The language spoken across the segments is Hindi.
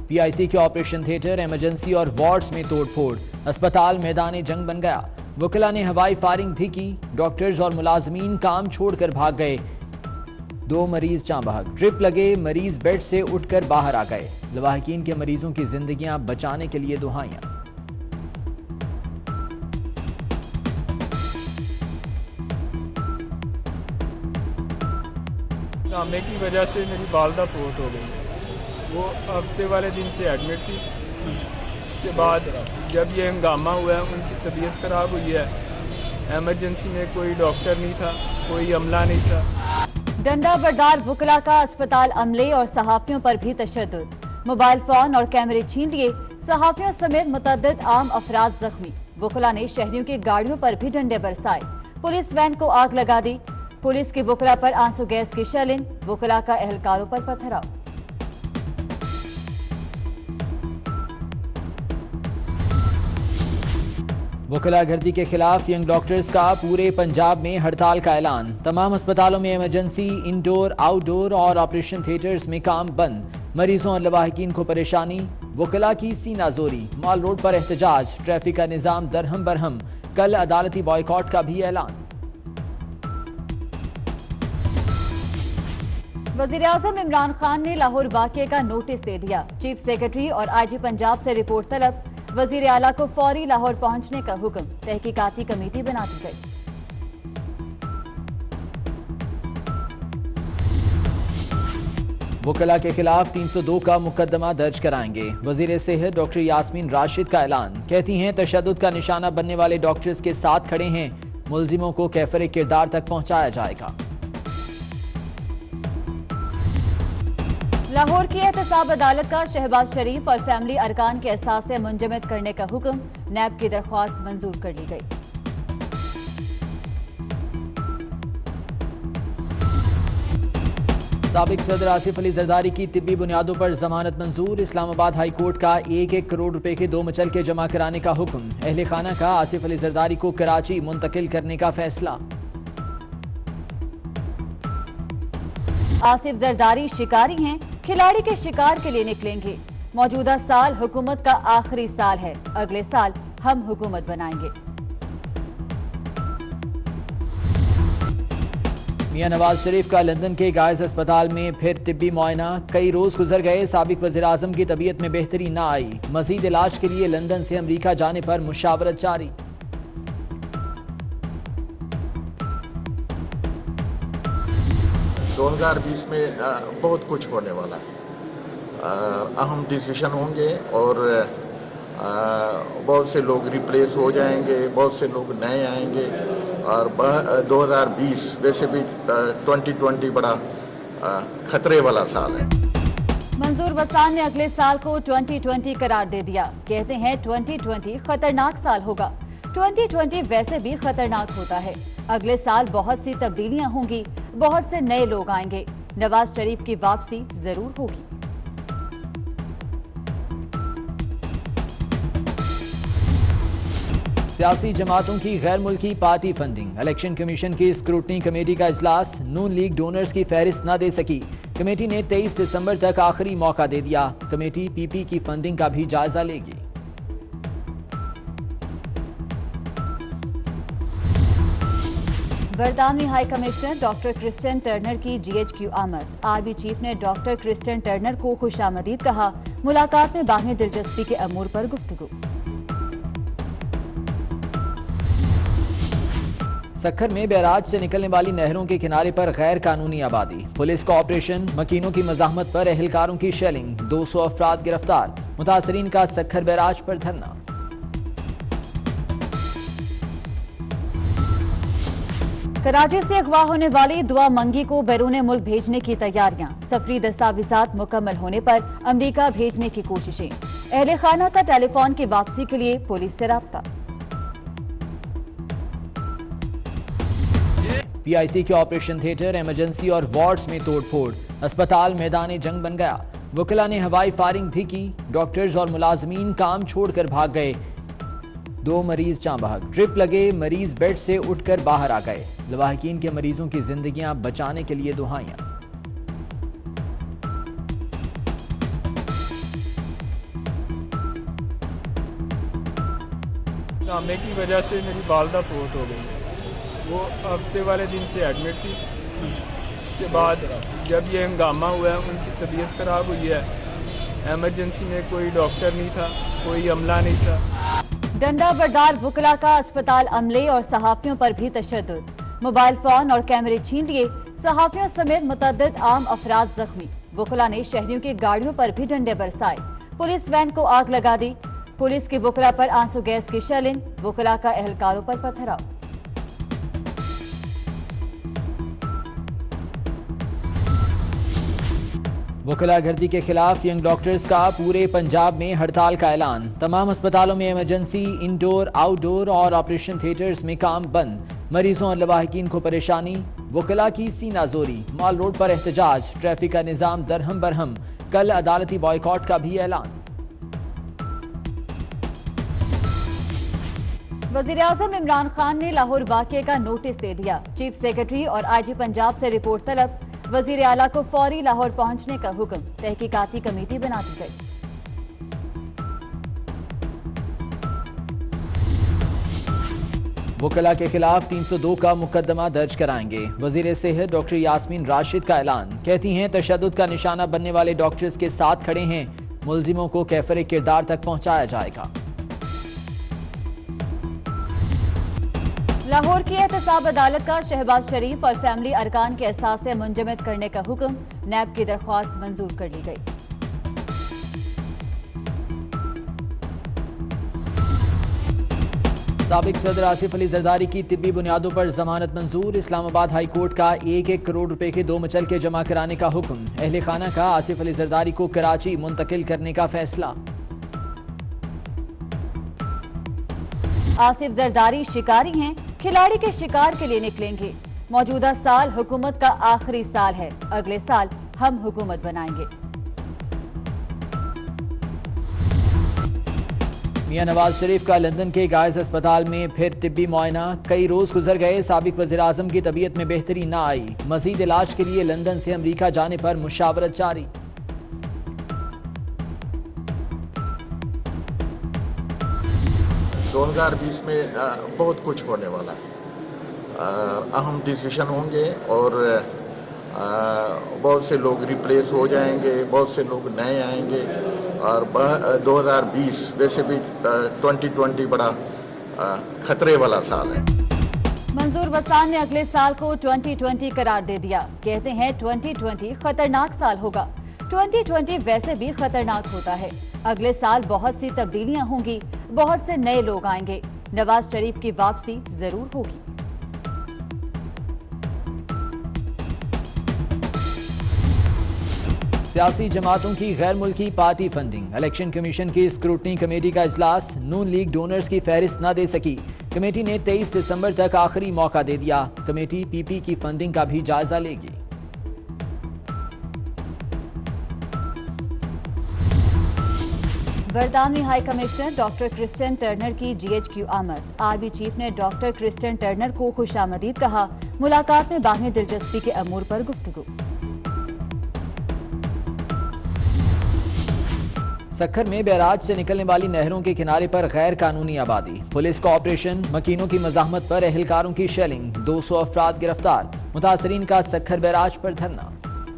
PIC के ऑपरेशन थिएटर, इमरजेंसी और वार्ड्स में तोड़फोड़, अस्पताल मैदान जंग बन गया। वकीला ने हवाई फायरिंग भी की। डॉक्टर्स और मुलाजमीन काम छोड़कर भाग गए। 2 मरीज जाँ बहक, ड्रिप लगे मरीज बेड से उठकर बाहर आ गए। लवाहिकीन के मरीजों की जिंदगियां बचाने के लिए दुआएं। हंगामे की वजह से मेरी वालदा फोत हो गई। वो हफ्ते वाले दिन से एडमिट थी। उसके बाद जब ये हंगामा हुआ है, उनकी तबीयत खराब हुई है। एमरजेंसी में कोई डॉक्टर नहीं था, कोई अमला नहीं था। डंडा बरदार वकला का अस्पताल अमले और सहाफियों पर भी तशद्दुद। मोबाइल फोन और कैमरे छीन लिए। सहाफियों समेत मुतअद्दिद आम अफराद जख्मी। वकला ने शहरियों की गाड़ियों पर भी डंडे बरसाए। पुलिस वैन को आग लगा दी। पुलिस की वकला पर आंसू गैस की शेलिंग। वकला का एहलकारों पर पथराव। वकला भर्ती के खिलाफ यंग डॉक्टर्स का पूरे पंजाब में हड़ताल का ऐलान। तमाम अस्पतालों में इमरजेंसी, इंडोर, आउटडोर और ऑपरेशन थिएटर्स में काम बंद। मरीजों और लवाहिकीन को परेशानी। वकला की सीना जोरी। मॉल रोड पर एहतजाज। ट्रैफिक का निजाम दरहम बरहम। कल अदालती बॉयकॉट का भी ऐलान। वज़ीर-ए-आज़म इमरान खान ने लाहौर वाक़े का नोटिस दे दिया। चीफ सेक्रेटरी और IG पंजाब से रिपोर्ट तलब। वज़ीर आला को फौरी लाहौर पहुंचने का हुक्म। तहकीकाती कमेटी बना दी गई। वकला के खिलाफ 302 का मुकदमा दर्ज कराएंगे। वज़ीर सेहत डॉक्टर यास्मीन राशिद का ऐलान। कहती हैं तशद्दुद का निशाना बनने वाले डॉक्टर्स के साथ खड़े हैं। मुल्जिमों को कैफरे किरदार तक पहुंचाया जाएगा। लाहौर की एहतसाब अदालत का शहबाज शरीफ और फैमिली अरकान के असासे मुंजमद करने का हुक्म। नैब की दरख्वास्त मंजूर कर ली गई। साबिक सदर आसिफ अली जरदारी की तिब्बी बुनियादों पर जमानत मंजूर। इस्लामाबाद हाई कोर्ट का 1-1 करोड़ रुपए के 2 मुचलके जमा कराने का हुक्म। अहले खाना का आसिफ अली जरदारी को कराची मुंतकिल करने का फैसला। आसिफ जरदारी शिकारी हैं, खिलाड़ी के शिकार के लिए निकलेंगे। मौजूदा साल हुकूमत का आखिरी साल है। अगले साल हम हुकूमत बनाएंगे। मियां नवाज शरीफ का लंदन के गाइज अस्पताल में फिर तिब्बी मुआयना। कई रोज गुजर गए, साबिक वज़ीर आज़म की तबीयत में बेहतरी ना आई। मजीद इलाज के लिए लंदन से अमरीका जाने पर मुशावरत जारी। दो 2020 में बहुत कुछ होने वाला है। अहम डिसीजन होंगे और बहुत से लोग रिप्लेस हो जाएंगे, बहुत से लोग नए आएंगे। और 2020 वैसे भी 2020 बड़ा खतरे वाला साल है। मंजूर वसान ने अगले साल को 2020 करार दे दिया। कहते हैं 2020 खतरनाक साल होगा। 2020 वैसे भी खतरनाक होता है। अगले साल बहुत सी तब्दीलियां होंगी, बहुत से नए लोग आएंगे। नवाज शरीफ की वापसी जरूर होगी। सियासी जमातों की गैर मुल्की पार्टी फंडिंग। इलेक्शन कमीशन की स्क्रूटनी कमेटी का इजलास। नून लीग डोनर्स की फहरिस्त न दे सकी। कमेटी ने 23 दिसंबर तक आखिरी मौका दे दिया। कमेटी PP की फंडिंग का भी जायजा लेगी। बरतानवी high commissioner doctor Kristen Turner की GHQ आमद। आर्मी चीफ ने डॉक्टर क्रिस्टन टर्नर को खुशामदीद कहा। मुलाकात में बाहमी दिलचस्पी के अमूर पर गुफ्तगू। सक्खर में बैराज से निकलने वाली नहरों के किनारे पर गैर कानूनी आबादी। पुलिस का ऑपरेशन। मकीनों की मजाहमत पर एहलकारों की शेलिंग। 200 अफराद गिरफ्तार। मुतासरीन का सक्खर बैराज पर धरना। कराची से अगवा होने वाली दुआ मंगी को बैरून मुल्क भेजने की तैयारियां। सफरी दस्तावेजात मुकम्मल होने पर अमरीका भेजने की कोशिशें। अहले खाना का टेलीफोन की वापसी के लिए पुलिस से राब्ता। PIC के ऑपरेशन थिएटर, इमरजेंसी और वार्ड्स में तोड़फोड़। अस्पताल मैदान जंग बन गया। वकला ने हवाई फायरिंग भी की। डॉक्टर्स और मुलाजमीन काम छोड़कर भाग गए। 2 मरीज जाँ बहक, ड्रिप लगे मरीज बेड से उठकर बाहर आ गए। लवाहिकीन के मरीजों की जिंदगियां बचाने के लिए दुआएं। हंगामे की वजह से मेरी वालदा फोत हो गई। वो हफ्ते वाले दिन से एडमिट थी। उसके बाद जब ये हंगामा हुआ है, उनकी तबीयत ख़राब हुई है। एमरजेंसी में कोई डॉक्टर नहीं था, कोई अमला नहीं था। डंडा बरदार वुकला का अस्पताल अमले और सहाफियों पर भी तशद्दुद। मोबाइल फोन और कैमरे छीन लिए, सहाफियों समेत मुतअद्दिद आम अफराद जख्मी। वुकला ने शहरियों की गाड़ियों पर भी डंडे बरसाए। पुलिस वैन को आग लगा दी। पुलिस की वुकला पर आंसू गैस की शेलिंग, वुकला का एहलकारों पर पथराव। वुकला भर्ती के खिलाफ यंग डॉक्टर्स का पूरे पंजाब में हड़ताल का ऐलान। तमाम अस्पतालों में इमरजेंसी, इंडोर, आउटडोर और ऑपरेशन थिएटर्स में काम बंद। मरीजों और लवाहिकीन को परेशानी। वुकला की सीनाजोरी। मॉल रोड पर एहतजाज। ट्रैफिक का निजाम दरहम बरहम। कल अदालती बॉयकॉट का भी ऐलान। वज़ीर-ए-आज़म इमरान खान ने लाहौर वाक़े का नोटिस दे दिया। चीफ सेक्रेटरी और आईजी पंजाब से रिपोर्ट तलब। वज़ीर आला को फौरी लाहौर पहुंचने का हुक्म। तहकीकाती कमेटी बना दी गई। वुकला के खिलाफ 302 का मुकदमा दर्ज कराएंगे। वज़ीर सेहत डॉक्टर यास्मीन राशिद का ऐलान। कहती हैं तशद्दुद का निशाना बनने वाले डॉक्टर्स के साथ खड़े हैं। मुल्जिमों को कैफरे किरदार तक पहुंचाया जाएगा। लाहौर की एहतसाब अदालत का शहबाज शरीफ और फैमिली अरकान के असासे मुंजमद करने का हुक्म। नैब की दरख्वास्त मंजूर कर ली गई। साबिक सदर आसिफ अली जरदारी की तिब्बी बुनियादों पर जमानत मंजूर। इस्लामाबाद हाई कोर्ट का 1-1 करोड़ रुपए के 2 मुचलके जमा कराने का हुक्म। अहले खाना का आसिफ अली जरदारी को कराची मुंतकिल करने का फैसला। आसिफ जरदारी शिकारी हैं, खिलाड़ी के शिकार के लिए निकलेंगे। मौजूदा साल हुकूमत का आखिरी साल है, अगले साल हम हुकूमत बनाएंगे। मियां नवाज शरीफ का लंदन के गायज अस्पताल में फिर तिब्बी मुआयना। कई रोज गुजर गए, साबिक वज़ीर आज़म की तबीयत में बेहतरी ना आई। मजीद इलाज के लिए लंदन से अमरीका जाने पर मुशावरत जारी। 2020 में बहुत कुछ होने वाला है। अहम डिसीजन होंगे और बहुत से लोग रिप्लेस हो जाएंगे, बहुत से लोग नए आएंगे और 2020 वैसे भी 2020 बड़ा खतरे वाला साल है। मंजूर वसान ने अगले साल को 2020 करार दे दिया। कहते हैं 2020 खतरनाक साल होगा। 2020 वैसे भी खतरनाक होता है। अगले साल बहुत सी तब्दीलियां होंगी, बहुत से नए लोग आएंगे। नवाज शरीफ की वापसी जरूर होगी। सियासी जमातों की गैर मुल्की पार्टी फंडिंग। इलेक्शन कमीशन की स्क्रूटनी कमेटी का इजलास। नून लीग डोनर्स की फहरिस्त न दे सकी। कमेटी ने 23 दिसंबर तक आखिरी मौका दे दिया। कमेटी पीपी की फंडिंग का भी जायजा लेगी। बरतानवी high commissioner doctor Kristen Turner की GHQ आमद। आर्मी चीफ ने डॉक्टर क्रिस्टन टर्नर को खुशामदीद कहा। मुलाकात में बाहमी दिलचस्पी के अमूर पर गुफ्तगू। सक्खर में बैराज से निकलने वाली नहरों के किनारे पर गैर कानूनी आबादी। पुलिस का ऑपरेशन। मकीनों की मज़ाहमत पर एहलकारों की शेलिंग। 200 अफराद गिरफ्तार। मुतासरीन का सक्खर बैराज पर धरना।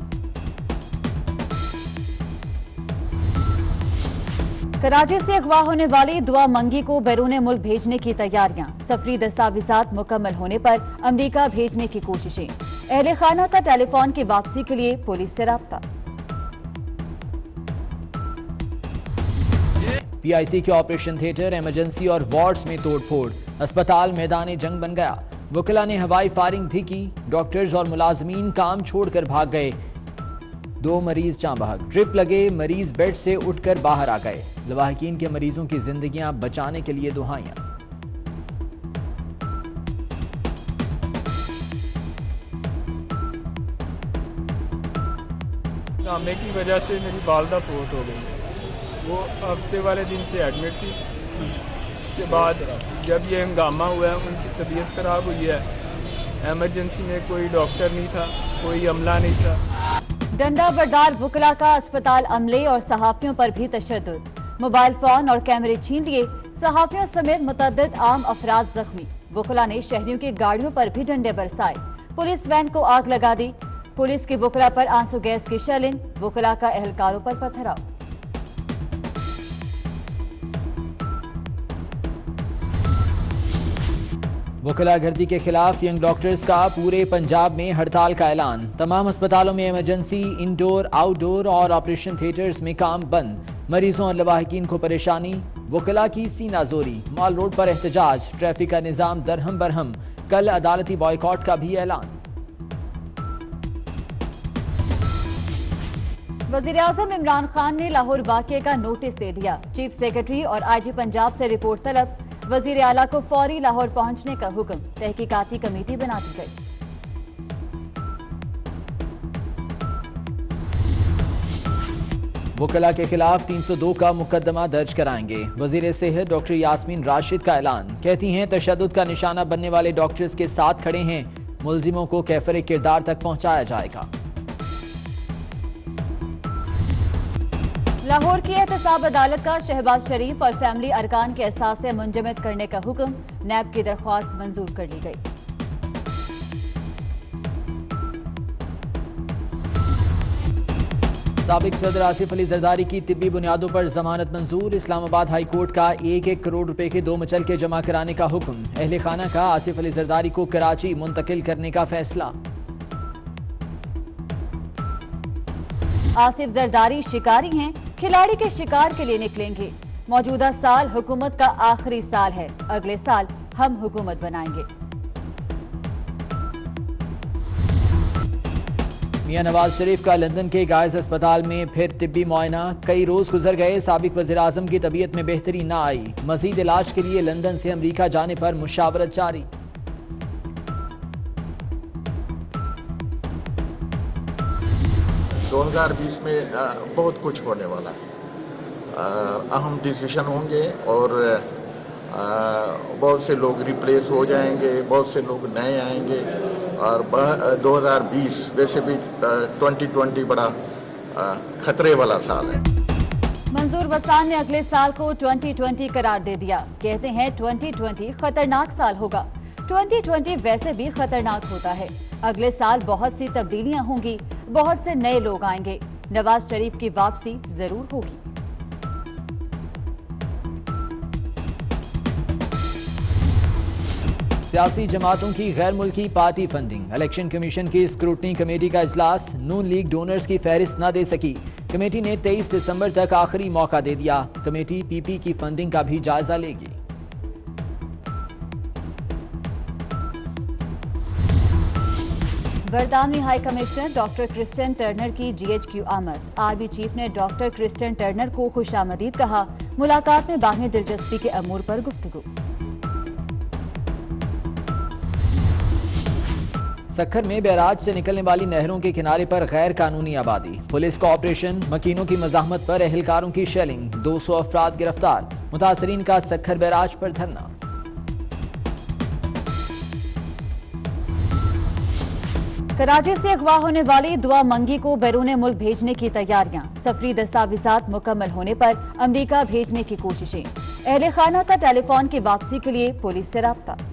कराची से अगवा होने वाली दुआ मंगी को बैरून मुल्क भेजने की तैयारियां। सफरी दस्तावेजात मुकम्मल होने पर अमरीका भेजने की कोशिशें। अहले खाना का टेलीफोन की वापसी के लिए पुलिस से राब्ता। PIC के ऑपरेशन थिएटर, इमरजेंसी और वार्ड्स में तोड़फोड़। अस्पताल मैदान जंग बन गया। वुकला ने हवाई फायरिंग भी की। डॉक्टर्स और मुलाजमीन काम छोड़कर भाग गए। 2 मरीज जाँ बहक। ट्रिप लगे, मरीज बेड से उठकर बाहर आ गए। लवाहिकीन के मरीजों की जिंदगियां बचाने के लिए दुआएं। हंगामे की वजह से मेरी वालदा फोत हो गई। वो हफ्ते वाले दिन से एडमिट थी। उसके बाद जब ये हंगामा हुआ है, उनकी तबीयत ख़राब हुई है। एमरजेंसी में कोई डॉक्टर नहीं था, कोई अमला नहीं था। डंडा बरदार वुकला का अस्पताल अमले और सहाफियों पर भी तशद्दुद। मोबाइल फोन और कैमरे छीन लिए, सहाफियों समेत मुतअद्दिद आम अफराद जख्मी। वुकला ने शहरियों की गाड़ियों पर भी डंडे बरसाए। पुलिस वैन को आग लगा दी। पुलिस की वुकला पर आंसू गैस की शेलिंग। वुकला का एहलकारों पर पथराव। वुकला गर्दी के खिलाफ यंग डॉक्टर्स का पूरे पंजाब में हड़ताल का ऐलान। तमाम अस्पतालों में इमरजेंसी, इंडोर, आउटडोर और ऑपरेशन थिएटर्स में काम बंद। मरीजों और लवाहिकीन को परेशानी। वुकला की सीना जोरी। मॉल रोड पर एहतजाज। ट्रैफिक का निजाम दरहम बरहम। कल अदालती बॉयकॉट का भी ऐलान। वज़ीर-ए-आज़म इमरान खान ने लाहौर वाक़े का नोटिस दे दिया। चीफ सेक्रेटरी और IG पंजाब से रिपोर्ट तलब। वज़ीर आला को फौरी लाहौर पहुंचने का हुक्म। तहकीकाती कमेटी बना दी गई। वुकला के खिलाफ 302 का मुकदमा दर्ज कराएंगे। वज़ीर सेहत डॉक्टर यास्मीन राशिद का ऐलान। कहती हैं तशद्दुद का निशाना बनने वाले डॉक्टर्स के साथ खड़े हैं। मुल्जिमों को कैफरे किरदार तक पहुंचाया जाएगा। लाहौर की एहतसाब अदालत का शहबाज शरीफ और फैमिली अरकान के असासे मुंजमद करने का हुक्म। नैब की दरख्वास्त मंजूर कर ली गई। साबिक सदर आसिफ अली जरदारी की तिब्बी बुनियादों पर जमानत मंजूर। इस्लामाबाद हाई कोर्ट का 1-1 करोड़ रुपए के 2 मुचलके जमा कराने का हुक्म। अहले खाना का आसिफ अली जरदारी को कराची मुंतकिल करने का फैसला। आसिफ जरदारी शिकारी हैं, खिलाड़ी के शिकार के लिए निकलेंगे। मौजूदा साल हुकूमत का आखिरी साल है। अगले साल हम हुकूमत बनाएंगे। मियां नवाज शरीफ का लंदन के गाइज अस्पताल में फिर तिब्बी मुआयना। कई रोज गुजर गए, साबिक वज़ीर आज़म की तबीयत में बेहतरी ना आई। मजीद इलाज के लिए लंदन से अमरीका जाने पर मुशावरत जारी। दो 2020 में बहुत कुछ होने वाला है। अहम डिसीजन होंगे और बहुत से लोग रिप्लेस हो जाएंगे, बहुत से लोग नए आएंगे और 2020 वैसे भी 2020 बड़ा खतरे वाला साल है। मंजूर वसान ने अगले साल को 2020 करार दे दिया। कहते हैं 2020 खतरनाक साल होगा। 2020 वैसे भी खतरनाक होता है। अगले साल बहुत सी तब्दीलियां होंगी, बहुत से नए लोग आएंगे। नवाज शरीफ की वापसी जरूर होगी। सियासी जमातों की गैर मुल्की पार्टी फंडिंग। इलेक्शन कमीशन की स्क्रूटनी कमेटी का इजलास। नून लीग डोनर्स की फहरिस्त न दे सकी। कमेटी ने 23 दिसंबर तक आखिरी मौका दे दिया। कमेटी PP की फंडिंग का भी जायजा लेगी। बरतानवी high commissioner doctor Christian Turner की GHQ आमद। आर्मी चीफ ने डॉक्टर क्रिस्टियन टर्नर को खुशामदीद कहा। मुलाकात में बाहमी दिलचस्पी के अमूर पर गुफ्तगू। सक्खर में बैराज से निकलने वाली नहरों के किनारे पर गैर कानूनी आबादी। पुलिस का ऑपरेशन। मकीनों की मज़ाहमत पर एहलकारों की शेलिंग। 200 अफराद गिरफ्तार। मुतासरीन का सक्खर बैराज पर धरना। कराची से अगवा होने वाली दुआ मंगी को बैरून मुल्क भेजने की तैयारियां। सफरी दस्तावेजात मुकम्मल होने पर अमरीका भेजने की कोशिशें। अहले खाना का टेलीफोन की वापसी के लिए पुलिस से राब्ता।